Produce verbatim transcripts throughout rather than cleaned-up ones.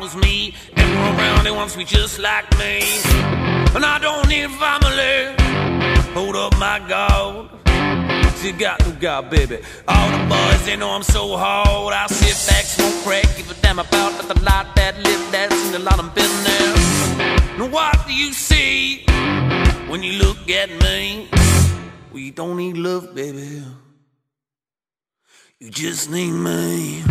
follows me. Everyone around, they wants me just like me. And I don't need family. Hold up my God. You got no God, baby. All the boys, they know I'm so hard. I'll sit back, smoke crack, give a damn about the light that live that seen a lot of business. And what do you see when you look at me? Well, you don't need love, baby. You just need me.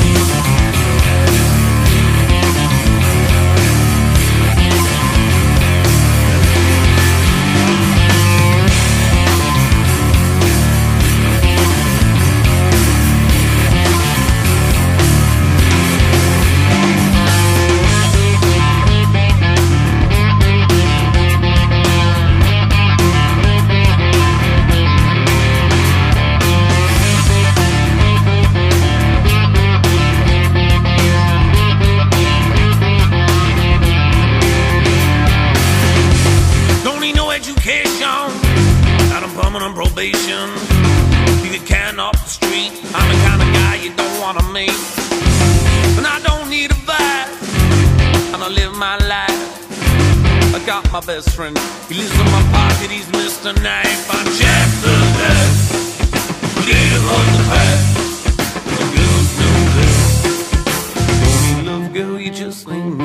On probation, you get canned off the street. I'm the kind of guy you don't wanna meet. And I don't need a vibe, and I live my life. I got my best friend, he lives in my pocket, he's Mister Knife. I'm Jack the Best, live on the path. The girls know this. Don't need love, girl, you just need me.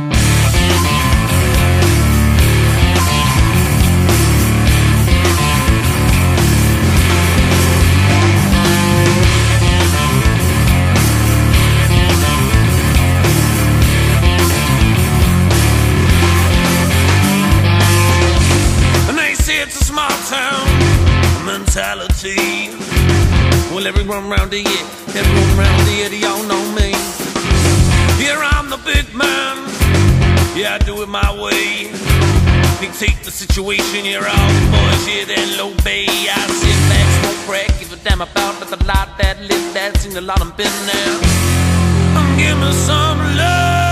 It's a small town mentality. Well, everyone around here, everyone around here, they all know me. Here I'm the big man, yeah, I do it my way. Dictate the situation, here all the boys, yeah, they're low bay. I sit back, smoke crack, give a damn about the light that live that seen a lot of been there. Give me some love.